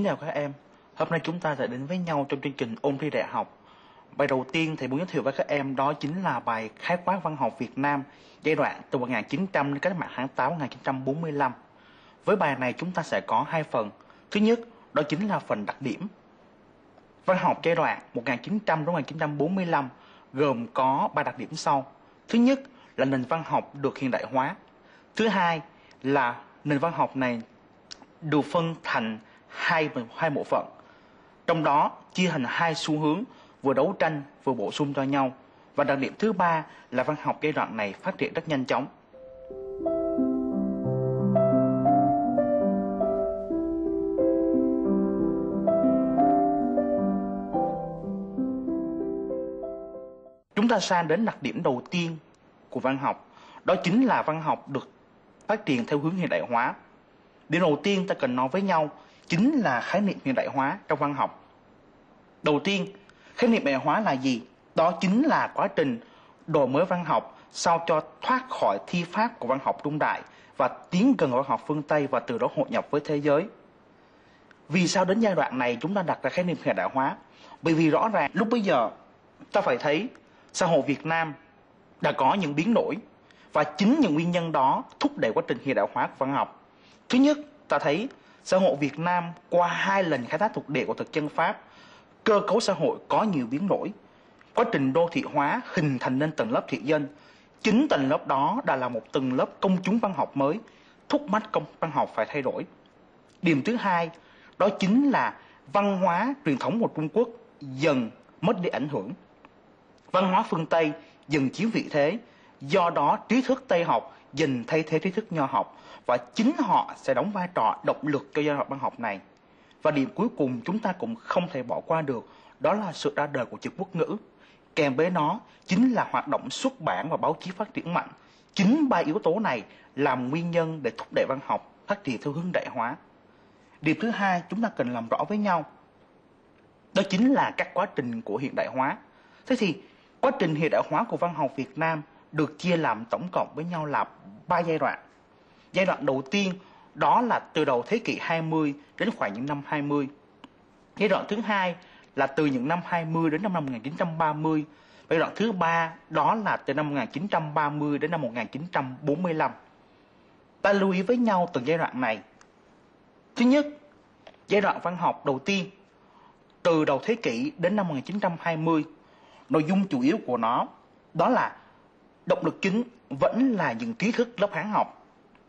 chào các em. Hôm nay chúng ta sẽ đến với nhau trong chương trình ôn thi đại học. Bài đầu tiên thầy muốn giới thiệu với các em đó chính là bài khái quát văn học Việt Nam giai đoạn từ 1900 đến cách mạng tháng 8 1945. Với bài này chúng ta sẽ có hai phần. Thứ nhất, đó chính là phần đặc điểm. Văn học giai đoạn 1900 đến 1945 gồm có ba đặc điểm sau. Thứ nhất là nền văn học được hiện đại hóa. Thứ hai là nền văn học này được phân thành hai bộ phận. Trong đó chia thành hai xu hướng vừa đấu tranh vừa bổ sung cho nhau. Và đặc điểm thứ ba là văn học giai đoạn này phát triển rất nhanh chóng. Chúng ta sang đến đặc điểm đầu tiên của văn học. Đó chính là văn học được phát triển theo hướng hiện đại hóa. Điểm đầu tiên ta cần nói với nhau chính là khái niệm hiện đại hóa trong văn học. Đầu tiên, khái niệm hiện đại hóa là gì? Đó chính là quá trình đổi mới văn học sao cho thoát khỏi thi pháp của văn học trung đại và tiến gần vào văn học phương Tây và từ đó hội nhập với thế giới. Vì sao đến giai đoạn này chúng ta đặt ra khái niệm hiện đại hóa? Bởi vì rõ ràng lúc bây giờ ta phải thấy xã hội Việt Nam đã có những biến đổi và chính những nguyên nhân đó thúc đẩy quá trình hiện đại hóa của văn học. Thứ nhất, ta thấy xã hội Việt Nam qua hai lần khai thác thuộc địa của thực dân Pháp, cơ cấu xã hội có nhiều biến đổi. Quá trình đô thị hóa hình thành nên tầng lớp thị dân. Chính tầng lớp đó đã là một tầng lớp công chúng văn học mới, thúc bách công văn học phải thay đổi. Điểm thứ hai, đó chính là văn hóa truyền thống của Trung Quốc dần mất đi ảnh hưởng. Văn hóa phương Tây dần chiếm vị thế, do đó trí thức Tây học dần thay thế trí thức Nho học và chính họ sẽ đóng vai trò động lực cho giai đoạn văn học này. Và điểm cuối cùng chúng ta cũng không thể bỏ qua được, đó là sự ra đời của chữ quốc ngữ. Kèm với nó chính là hoạt động xuất bản và báo chí phát triển mạnh. Chính ba yếu tố này làm nguyên nhân để thúc đẩy văn học phát triển theo hướng đại hóa. Điểm thứ hai chúng ta cần làm rõ với nhau, đó chính là các quá trình của hiện đại hóa. Thế thì quá trình hiện đại hóa của văn học Việt Nam được chia làm tổng cộng với nhau là 3 giai đoạn. Giai đoạn đầu tiên đó là từ đầu thế kỷ 20 đến khoảng những năm 20. Giai đoạn thứ hai là từ những năm 20 đến năm 1930. Giai đoạn thứ ba đó là từ năm 1930 đến năm 1945. Ta lưu ý với nhau từng giai đoạn này. Thứ nhất, giai đoạn văn học đầu tiên từ đầu thế kỷ đến năm 1920. Nội dung chủ yếu của nó đó là động lực chính vẫn là những trí thức lớp Hán học.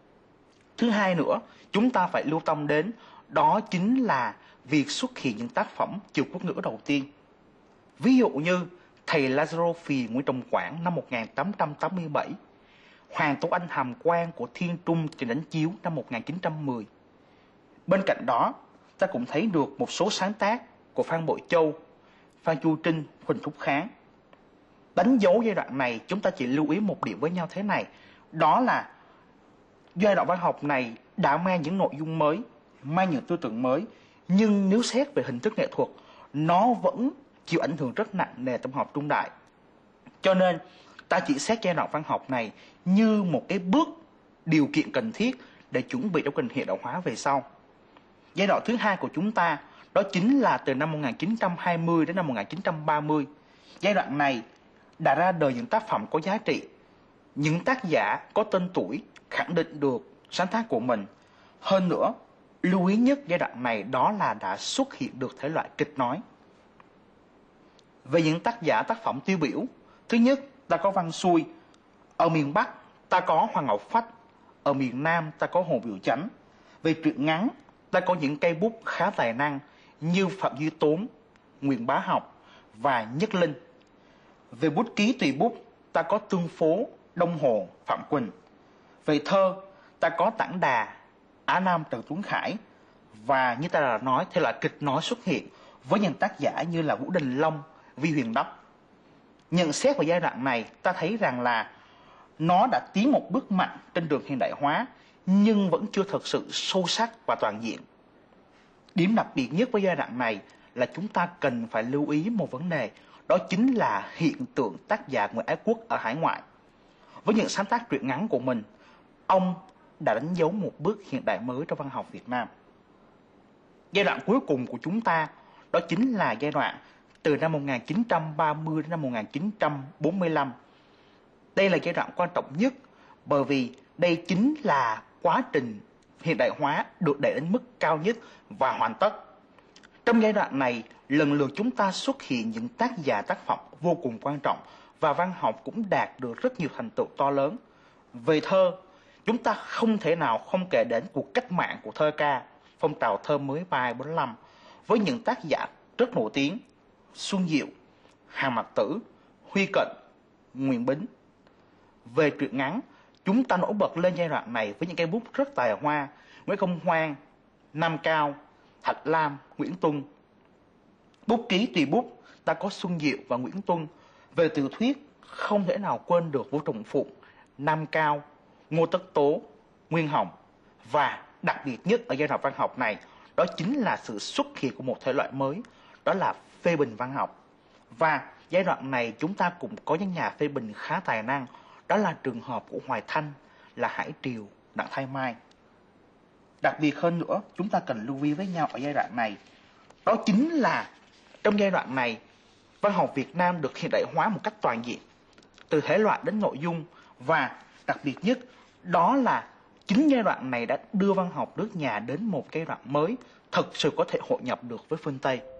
Thứ hai nữa, chúng ta phải lưu tâm đến đó chính là việc xuất hiện những tác phẩm chiều quốc ngữ đầu tiên. Ví dụ như Thầy Lazaro Phì Nguyễn Trọng Quảng năm 1887, Hoàng Tố Anh Hàm Quang của Thiên Trung trình đánh chiếu năm 1910. Bên cạnh đó, ta cũng thấy được một số sáng tác của Phan Bội Châu, Phan Chu Trinh, Huỳnh Thúc Kháng. Đánh dấu giai đoạn này chúng ta chỉ lưu ý một điểm với nhau thế này, đó là giai đoạn văn học này đã mang những nội dung mới, mang những tư tưởng mới, nhưng nếu xét về hình thức nghệ thuật, nó vẫn chịu ảnh hưởng rất nặng nề từ văn học trung đại. Cho nên ta chỉ xét giai đoạn văn học này như một cái bước điều kiện cần thiết để chuẩn bị cho quá trình hiện đại hóa về sau. Giai đoạn thứ hai của chúng ta đó chính là từ năm 1920 đến năm 1930. Giai đoạn này đã ra đời những tác phẩm có giá trị, những tác giả có tên tuổi khẳng định được sáng tác của mình. Hơn nữa, lưu ý nhất giai đoạn này đó là đã xuất hiện được thể loại kịch nói. Về những tác giả tác phẩm tiêu biểu, thứ nhất ta có Văn Xuôi, ở miền Bắc ta có Hoàng Ngọc Phách, ở miền Nam ta có Hồ Biểu Chánh. Về truyện ngắn ta có những cây bút khá tài năng như Phạm Duy Tốn, Nguyễn Bá Học và Nhất Linh. Về bút ký tùy bút ta có Tương Phố, Đông Hồ, Phạm Quỳnh. Về thơ ta có Tản Đà, Á Nam Trần Tuấn Khải. Và như ta đã nói, thể loại kịch nói xuất hiện với những tác giả như là Vũ Đình Long, Vi Huyền Đốc. Nhận xét vào giai đoạn này, ta thấy rằng là nó đã tiến một bước mạnh trên đường hiện đại hóa, nhưng vẫn chưa thực sự sâu sắc và toàn diện. Điểm đặc biệt nhất với giai đoạn này là chúng ta cần phải lưu ý một vấn đề, đó chính là hiện tượng tác giả người ái quốc ở hải ngoại. Với những sáng tác truyện ngắn của mình, ông đã đánh dấu một bước hiện đại mới trong văn học Việt Nam. Giai đoạn cuối cùng của chúng ta đó chính là giai đoạn từ năm 1930 đến năm 1945. Đây là giai đoạn quan trọng nhất bởi vì đây chính là quá trình hiện đại hóa được đẩy đến mức cao nhất và hoàn tất. Trong giai đoạn này, lần lượt chúng ta xuất hiện những tác giả tác phẩm vô cùng quan trọng và văn học cũng đạt được rất nhiều thành tựu to lớn. Về thơ, chúng ta không thể nào không kể đến cuộc cách mạng của thơ ca, phong trào thơ mới bài 45 với những tác giả rất nổi tiếng: Xuân Diệu, Hàn Mặc Tử, Huy Cận, Nguyễn Bính. Về truyện ngắn, chúng ta nổi bật lên giai đoạn này với những cây bút rất tài hoa: Nguyễn Công Hoan, Nam Cao, Thạch Lam, Nguyễn Tuân. Bút ký tùy bút ta có Xuân Diệu và Nguyễn Tuân. Về tiểu thuyết, không thể nào quên được Vũ Trọng Phụng, Nam Cao, Ngô Tất Tố, Nguyên Hồng. Và đặc biệt nhất ở giai đoạn văn học này, đó chính là sự xuất hiện của một thể loại mới, đó là phê bình văn học. Và giai đoạn này chúng ta cũng có những nhà phê bình khá tài năng, đó là trường hợp của Hoài Thanh, là Hải Triều, Đặng Thái Mai. Đặc biệt hơn nữa, chúng ta cần lưu ý với nhau ở giai đoạn này, đó chính là trong giai đoạn này, văn học Việt Nam được hiện đại hóa một cách toàn diện, từ thể loại đến nội dung. Và đặc biệt nhất, đó là chính giai đoạn này đã đưa văn học nước nhà đến một giai đoạn mới, thực sự có thể hội nhập được với phương Tây.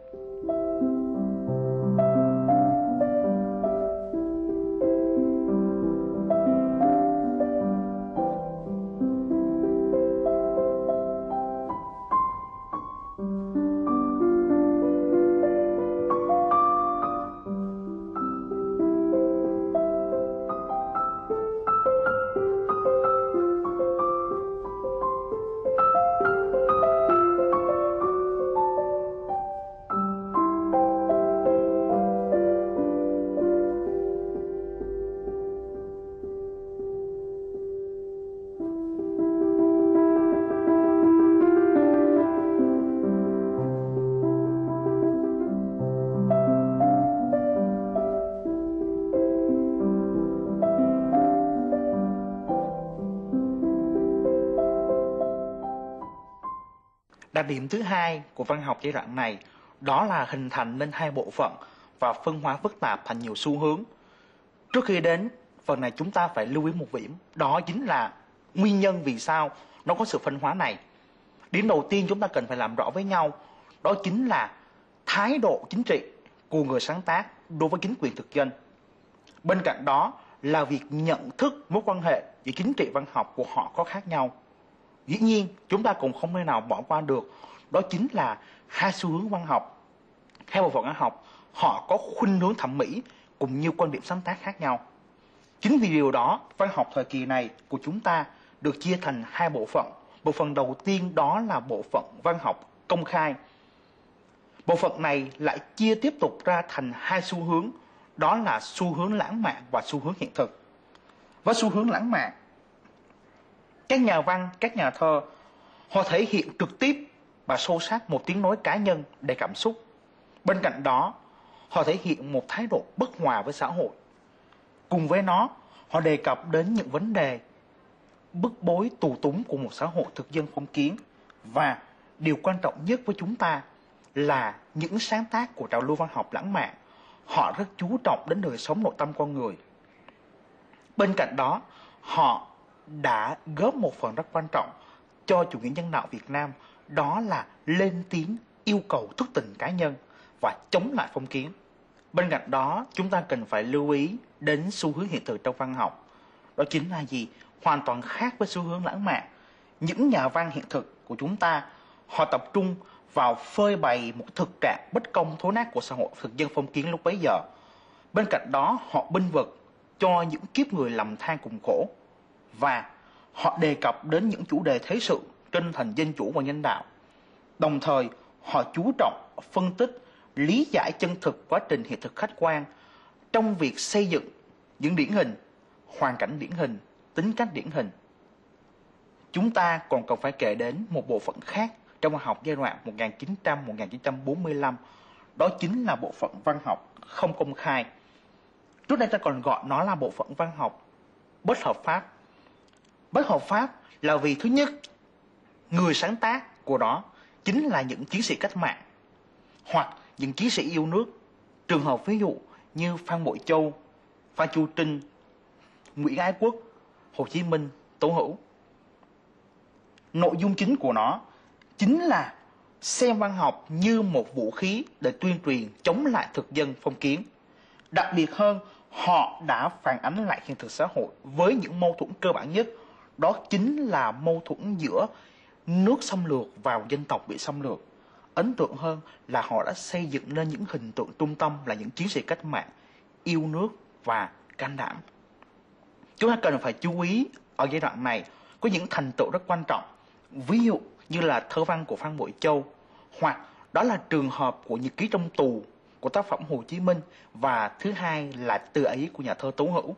Đặc điểm thứ hai của văn học giai đoạn này đó là hình thành nên hai bộ phận và phân hóa phức tạp thành nhiều xu hướng. Trước khi đến phần này, chúng ta phải lưu ý một điểm, đó chính là nguyên nhân vì sao nó có sự phân hóa này. Điểm đầu tiên chúng ta cần phải làm rõ với nhau, đó chính là thái độ chính trị của người sáng tác đối với chính quyền thực dân. Bên cạnh đó là việc nhận thức mối quan hệ giữa chính trị văn học của họ có khác nhau. Dĩ nhiên, chúng ta cũng không thể nào bỏ qua được, đó chính là hai xu hướng văn học. Hai bộ phận văn học, họ có khuynh hướng thẩm mỹ cùng nhiều quan điểm sáng tác khác nhau. Chính vì điều đó, văn học thời kỳ này của chúng ta được chia thành hai bộ phận. Bộ phận đầu tiên đó là bộ phận văn học công khai. Bộ phận này lại chia tiếp tục ra thành hai xu hướng, đó là xu hướng lãng mạn và xu hướng hiện thực. Với xu hướng lãng mạn, các nhà văn, các nhà thơ, họ thể hiện trực tiếp và sâu sắc một tiếng nói cá nhân đầy cảm xúc. Bên cạnh đó, họ thể hiện một thái độ bất hòa với xã hội. Cùng với nó, họ đề cập đến những vấn đề bức bối tù túng của một xã hội thực dân phong kiến. Và điều quan trọng nhất với chúng ta là những sáng tác của trào lưu văn học lãng mạn, họ rất chú trọng đến đời sống nội tâm con người. Bên cạnh đó, họ đã góp một phần rất quan trọng cho chủ nghĩa nhân đạo Việt Nam, đó là lên tiếng yêu cầu thức tỉnh cá nhân và chống lại phong kiến. Bên cạnh đó, chúng ta cần phải lưu ý đến xu hướng hiện thực trong văn học. Đó chính là gì? Hoàn toàn khác với xu hướng lãng mạn. Những nhà văn hiện thực của chúng ta, họ tập trung vào phơi bày một thực trạng bất công thối nát của xã hội thực dân phong kiến lúc bấy giờ. Bên cạnh đó, họ bênh vực cho những kiếp người lầm than cùng khổ. Và họ đề cập đến những chủ đề thế sự, tinh thần dân chủ và nhân đạo. Đồng thời, họ chú trọng phân tích, lý giải chân thực quá trình hiện thực khách quan trong việc xây dựng những điển hình, hoàn cảnh điển hình, tính cách điển hình. Chúng ta còn cần phải kể đến một bộ phận khác trong văn học giai đoạn 1900-1945, đó chính là bộ phận văn học không công khai. Trước đây ta còn gọi nó là bộ phận văn học bất hợp pháp. Bất hợp pháp là vì thứ nhất, người sáng tác của nó chính là những chiến sĩ cách mạng hoặc những chiến sĩ yêu nước. Trường hợp ví dụ như Phan Bội Châu, Phan Chu Trinh, Nguyễn Ái Quốc, Hồ Chí Minh, Tố Hữu. Nội dung chính của nó chính là xem văn học như một vũ khí để tuyên truyền chống lại thực dân phong kiến. Đặc biệt hơn, họ đã phản ánh lại hiện thực xã hội với những mâu thuẫn cơ bản nhất, đó chính là mâu thuẫn giữa nước xâm lược và dân tộc bị xâm lược. Ấn tượng hơn là họ đã xây dựng nên những hình tượng trung tâm là những chiến sĩ cách mạng, yêu nước và can đảm. Chúng ta cần phải chú ý ở giai đoạn này có những thành tựu rất quan trọng, ví dụ như là thơ văn của Phan Bội Châu, hoặc đó là trường hợp của nhật ký trong tù của tác phẩm Hồ Chí Minh, và thứ hai là Từ Ấy của nhà thơ Tố Hữu.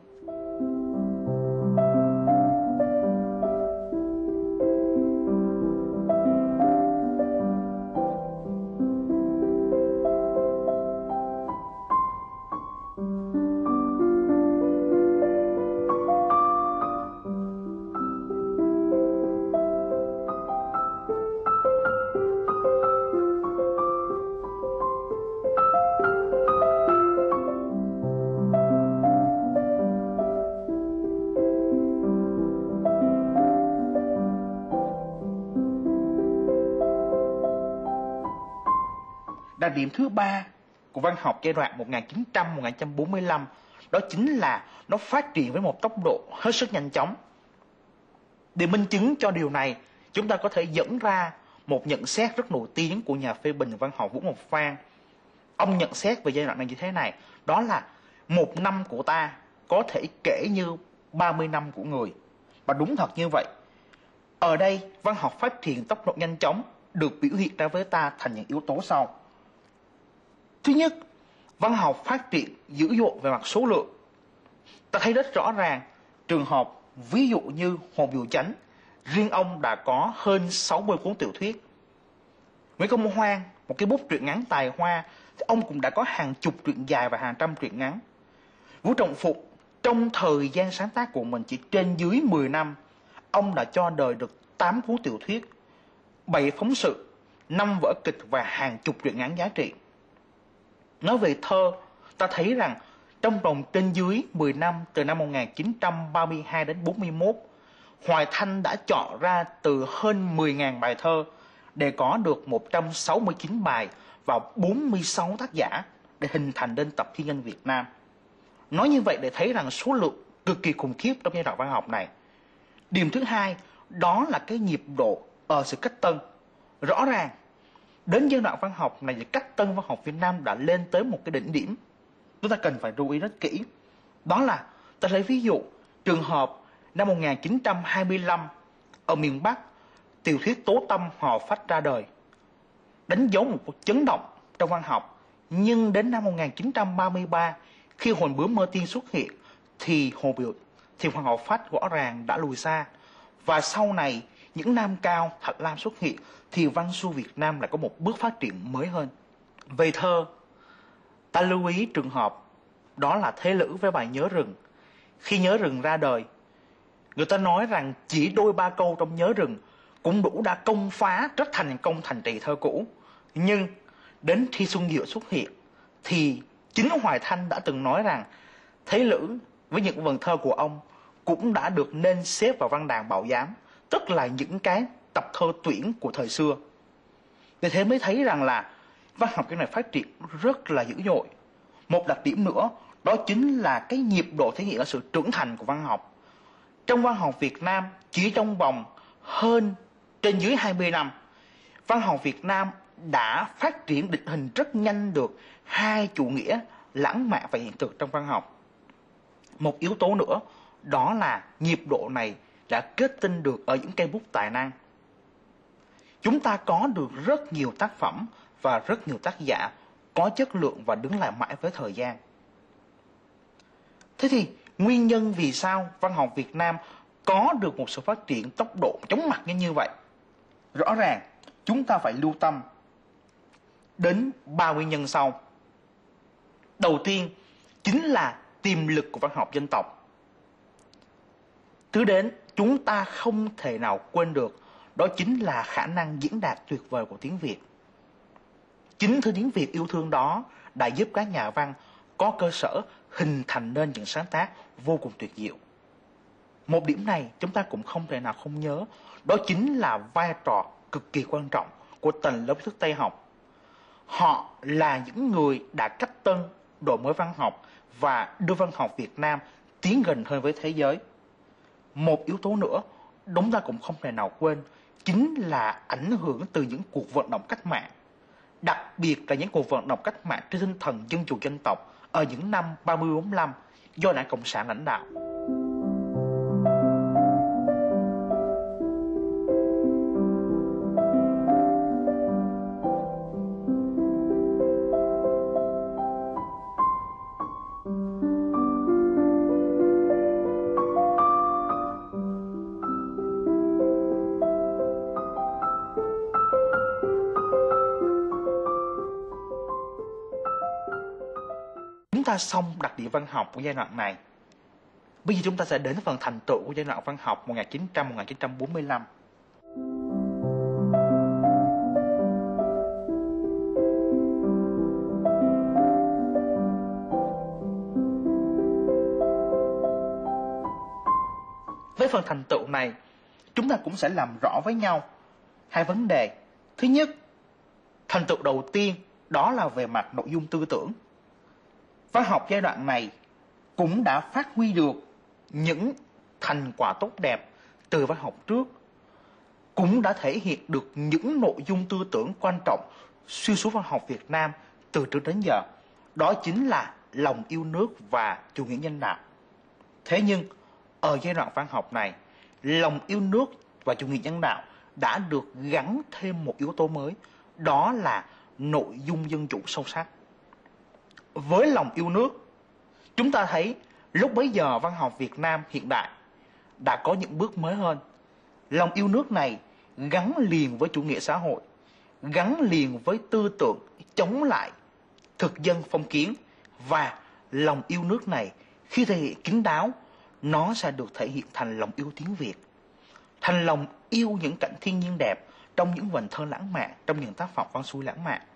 Đặc điểm thứ ba của văn học giai đoạn 1900-1945 đó chính là nó phát triển với một tốc độ hết sức nhanh chóng. Để minh chứng cho điều này, chúng ta có thể dẫn ra một nhận xét rất nổi tiếng của nhà phê bình văn học Vũ Ngọc Phan. Ông nhận xét về giai đoạn này như thế này, đó là một năm của ta có thể kể như 30 năm của người. Và đúng thật như vậy. Ở đây, văn học phát triển tốc độ nhanh chóng được biểu hiện ra với ta thành những yếu tố sau. Thứ nhất, văn học phát triển dữ dội về mặt số lượng. Ta thấy rất rõ ràng trường hợp ví dụ như Hồ Biểu Chánh, riêng ông đã có hơn 60 cuốn tiểu thuyết. Nguyễn Công Hoan, một cái bút truyện ngắn tài hoa, thì ông cũng đã có hàng chục truyện dài và hàng trăm truyện ngắn. Vũ Trọng Phụng, trong thời gian sáng tác của mình chỉ trên dưới 10 năm, ông đã cho đời được 8 cuốn tiểu thuyết, 7 phóng sự, 5 vở kịch và hàng chục truyện ngắn giá trị. Nói về thơ, ta thấy rằng trong vòng trên dưới 10 năm từ năm 1932 đến 41, Hoài Thanh đã chọn ra từ hơn 10.000 bài thơ để có được 169 bài và 46 tác giả để hình thành nên tập Thi nhân Việt Nam. Nói như vậy để thấy rằng số lượng cực kỳ khủng khiếp trong giai đoạn văn học này. Điểm thứ hai, đó là cái nhịp độ ở sự cách tân. Rõ ràng, đến giai đoạn văn học này thì cách tân văn học Việt Nam đã lên tới một cái đỉnh điểm. Chúng ta cần phải lưu ý rất kỹ. Đó là, ta lấy ví dụ, trường hợp năm 1925, ở miền Bắc, tiểu thuyết Tố Tâm Hò Phách ra đời, đánh dấu một cuộc chấn động trong văn học. Nhưng đến năm 1933, khi Hồn Bướm Mơ Tiên xuất hiện, thì Hoàng Hậu Phách rõ ràng đã lùi xa. Và sau này, những Nam Cao, Thạch Lam xuất hiện, thì văn xuôi Việt Nam lại có một bước phát triển mới hơn. Về thơ, ta lưu ý trường hợp đó là Thế Lữ với bài Nhớ Rừng. Khi Nhớ Rừng ra đời, người ta nói rằng chỉ đôi ba câu trong Nhớ Rừng cũng đủ đã công phá rất thành công thành trì thơ cũ. Nhưng đến khi Xuân Diệu xuất hiện, thì chính Hoài Thanh đã từng nói rằng Thế Lữ với những vần thơ của ông cũng đã được nên xếp vào văn đàn Bảo Giám, tức là những cái tập thơ tuyển của thời xưa. Vì thế mới thấy rằng là văn học cái này phát triển rất là dữ dội. Một đặc điểm nữa, đó chính là cái nhịp độ thể hiện ở sự trưởng thành của văn học. Trong văn học Việt Nam, chỉ trong vòng hơn trên dưới 20 năm, văn học Việt Nam đã phát triển định hình rất nhanh được hai chủ nghĩa lãng mạn và hiện thực trong văn học. Một yếu tố nữa, đó là nhịp độ này đã kết tinh được ở những cây bút tài năng. Chúng ta có được rất nhiều tác phẩm và rất nhiều tác giả có chất lượng và đứng lại mãi với thời gian. Thế thì nguyên nhân vì sao văn học Việt Nam có được một sự phát triển tốc độ chóng mặt như vậy? Rõ ràng chúng ta phải lưu tâm đến 3 nguyên nhân sau. Đầu tiên chính là tiềm lực của văn học dân tộc. Thứ đến, chúng ta không thể nào quên được, đó chính là khả năng diễn đạt tuyệt vời của tiếng Việt. Chính thứ tiếng Việt yêu thương đó đã giúp các nhà văn có cơ sở hình thành nên những sáng tác vô cùng tuyệt diệu. Một điểm này chúng ta cũng không thể nào không nhớ, đó chính là vai trò cực kỳ quan trọng của tầng lớp thức Tây học. Họ là những người đã cách tân, đổi mới văn học và đưa văn học Việt Nam tiến gần hơn với thế giới. Một yếu tố nữa, chúng ta cũng không thể nào quên, chính là ảnh hưởng từ những cuộc vận động cách mạng. Đặc biệt là những cuộc vận động cách mạng trên tinh thần dân chủ dân tộc ở những năm 30-45 do Đảng Cộng sản lãnh đạo. Chúng ta xong đặc điểm văn học của giai đoạn này. Bây giờ chúng ta sẽ đến phần thành tựu của giai đoạn văn học 1900-1945. Với phần thành tựu này, chúng ta cũng sẽ làm rõ với nhau hai vấn đề. Thứ nhất, thành tựu đầu tiên đó là về mặt nội dung tư tưởng. Văn học giai đoạn này cũng đã phát huy được những thành quả tốt đẹp từ văn học trước, cũng đã thể hiện được những nội dung tư tưởng quan trọng xuyên suốt văn học Việt Nam từ trước đến giờ. Đó chính là lòng yêu nước và chủ nghĩa nhân đạo. Thế nhưng, ở giai đoạn văn học này, lòng yêu nước và chủ nghĩa nhân đạo đã được gắn thêm một yếu tố mới, đó là nội dung dân chủ sâu sắc. Với lòng yêu nước, chúng ta thấy lúc bấy giờ văn học Việt Nam hiện đại đã có những bước mới hơn. Lòng yêu nước này gắn liền với chủ nghĩa xã hội, gắn liền với tư tưởng chống lại thực dân phong kiến, và lòng yêu nước này khi thể hiện kín đáo, nó sẽ được thể hiện thành lòng yêu tiếng Việt, thành lòng yêu những cảnh thiên nhiên đẹp trong những vần thơ lãng mạn, trong những tác phẩm văn xuôi lãng mạn.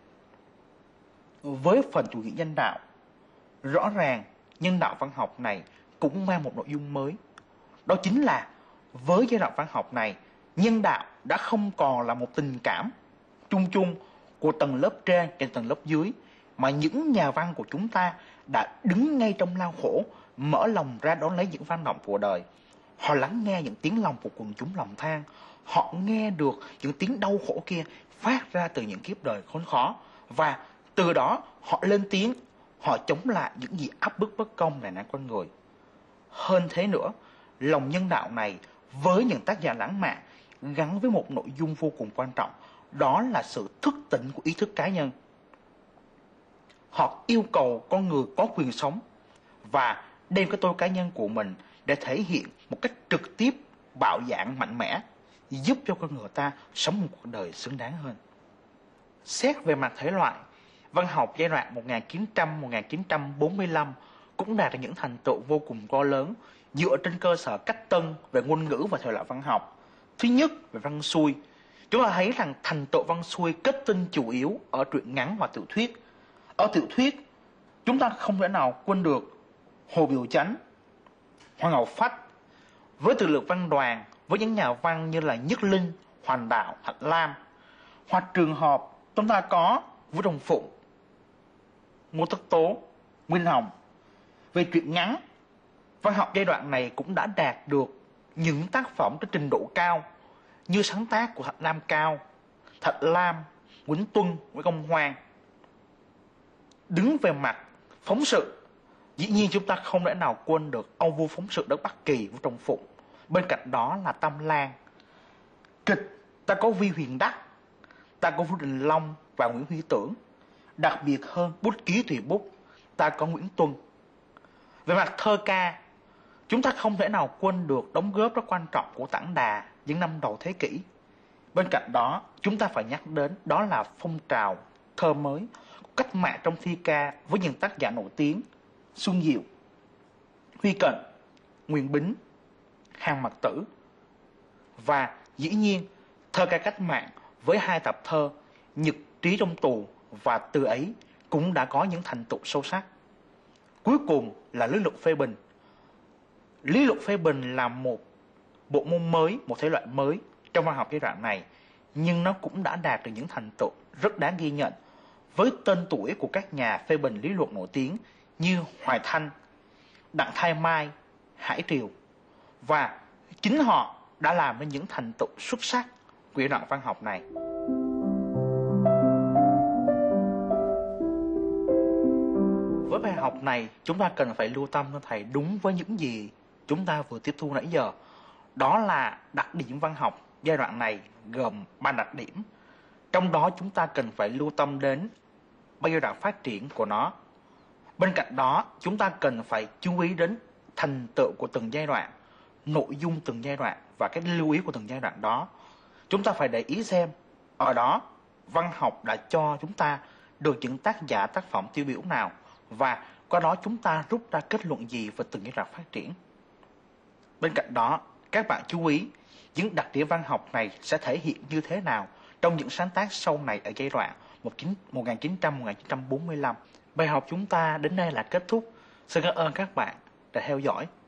Với phần chủ nghĩa nhân đạo, rõ ràng nhân đạo văn học này cũng mang một nội dung mới. Đó chính là với giai đoạn văn học này, nhân đạo đã không còn là một tình cảm chung chung của tầng lớp trên và tầng lớp dưới, mà những nhà văn của chúng ta đã đứng ngay trong lao khổ, mở lòng ra đón lấy những văn động của đời. Họ lắng nghe những tiếng lòng của quần chúng lòng than, họ nghe được những tiếng đau khổ kia phát ra từ những kiếp đời khốn khó, và từ đó họ lên tiếng, họ chống lại những gì áp bức bất công đè nặng con người. Hơn thế nữa, lòng nhân đạo này với những tác giả lãng mạn gắn với một nội dung vô cùng quan trọng, đó là sự thức tỉnh của ý thức cá nhân. Họ yêu cầu con người có quyền sống và đem cái tôi cá nhân của mình để thể hiện một cách trực tiếp, bạo dạn, mạnh mẽ, giúp cho con người ta sống một cuộc đời xứng đáng hơn. Xét về mặt thể loại, văn học giai đoạn 1900-1945 cũng đạt được những thành tựu vô cùng to lớn dựa trên cơ sở cách tân về ngôn ngữ và thể loại văn học. Thứ nhất, về văn xuôi, chúng ta thấy rằng thành tựu văn xuôi kết tinh chủ yếu ở truyện ngắn và tiểu thuyết. Ở tiểu thuyết, chúng ta không thể nào quên được Hồ Biểu Chánh, Hoàng Ngọc Phách, với từ lược văn đoàn, với những nhà văn như là Nhất Linh, Hoàn Đạo, Hạnh Lam. Hoặc trường hợp chúng ta có Vũ Đồng Phụng, Ngô Tất Tố, Nguyên Hồng. Về truyện ngắn, văn học giai đoạn này cũng đã đạt được những tác phẩm có trình độ cao như sáng tác của Thạch Lam Cao, Thạch Lam, Nguyễn Tuân, Nguyễn Công Hoan. Đứng về mặt phóng sự, dĩ nhiên chúng ta không thể nào quên được ông vua phóng sự đất Bắc Kỳ, Vũ Trọng Phụng. Bên cạnh đó là Tam Lan. Kịch, ta có Vi Huyền Đắc, ta có Vũ Đình Long và Nguyễn Huy Tưởng. Đặc biệt hơn, bút ký tùy bút, ta có Nguyễn Tuân. Về mặt thơ ca, chúng ta không thể nào quên được đóng góp rất quan trọng của Tản Đà những năm đầu thế kỷ. Bên cạnh đó, chúng ta phải nhắc đến đó là phong trào thơ mới, cách mạng trong thi ca với những tác giả nổi tiếng Xuân Diệu, Huy Cận, Nguyễn Bính, Hàn Mặc Tử. Và dĩ nhiên, Thơ ca cách mạng với 2 tập thơ Nhật trí trong tù và Từ ấy cũng đã có những thành tựu sâu sắc. Cuối cùng là lý luận phê bình. Lý luận phê bình là một bộ môn mới, một thể loại mới trong văn học giai đoạn này, nhưng nó cũng đã đạt được những thành tựu rất đáng ghi nhận với tên tuổi của các nhà phê bình lý luận nổi tiếng như Hoài Thanh, Đặng Thái Mai, Hải Triều, và chính họ đã làm nên những thành tựu xuất sắc của giai đoạn văn học này. Với bài học này, chúng ta cần phải lưu tâm cho thầy đúng với những gì chúng ta vừa tiếp thu nãy giờ. Đó là đặc điểm văn học giai đoạn này gồm 3 đặc điểm. Trong đó chúng ta cần phải lưu tâm đến 3 giai đoạn phát triển của nó. Bên cạnh đó, chúng ta cần phải chú ý đến thành tựu của từng giai đoạn, nội dung từng giai đoạn và cái lưu ý của từng giai đoạn đó. Chúng ta phải để ý xem ở đó văn học đã cho chúng ta được những tác giả tác phẩm tiêu biểu nào, và qua đó chúng ta rút ra kết luận gì về từng giai đoạn phát triển. Bên cạnh đó, các bạn chú ý những đặc điểm văn học này sẽ thể hiện như thế nào trong những sáng tác sau này ở giai đoạn 1900-1945. Bài học chúng ta đến đây là kết thúc. Xin cảm ơn các bạn đã theo dõi.